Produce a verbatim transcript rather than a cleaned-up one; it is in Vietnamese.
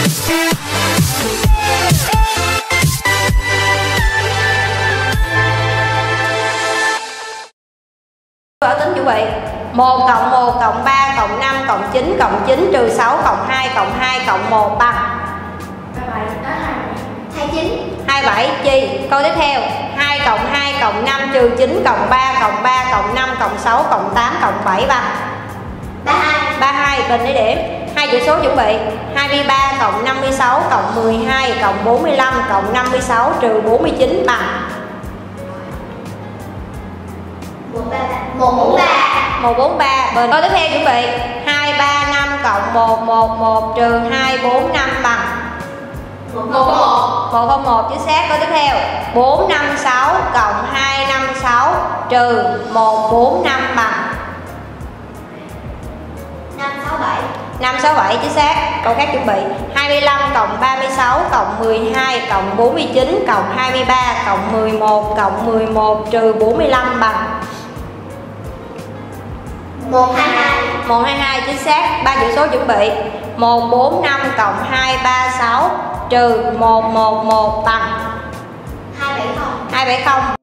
Bảo tính chuẩn bị. một cộng một cộng ba cộng năm cộng chín cộng chín trừ sáu cộng hai cộng hai cộng một bằng hai mươi chín. hai mươi bảy. Chi? Câu tiếp theo. hai cộng hai cộng năm trừ chín cộng ba cộng ba cộng năm cộng sáu cộng tám cộng bảy bằng ba mươi hai. ba mươi hai. Bình để điểm. Hai chữ số chuẩn bị. hai mươi ba cộng năm mươi sáu cộng mười hai cộng bốn mươi lăm cộng năm mươi sáu trừ bốn mươi chín bằng một bốn ba. một bốn ba. Bình. Câu tiếp theo chuẩn bị. hai ba năm cộng một một một trừ hai bốn năm bằng một một một. một không một chính xác. Câu tiếp theo. bốn năm sáu cộng hai năm sáu trừ một bốn năm bằng năm sáu bảy. năm sáu bảy chính xác. Câu khác chuẩn bị. hai mươi lăm cộng ba mươi sáu cộng mười hai cộng bốn mươi chín cộng hai mươi ba cộng mười một cộng mười một trừ bốn mươi lăm bằng một hai hai. một hai hai chính xác. Ba chữ số chuẩn bị. một bốn năm cộng hai ba sáu trừ một một một bằng hai bảy không. hai bảy không.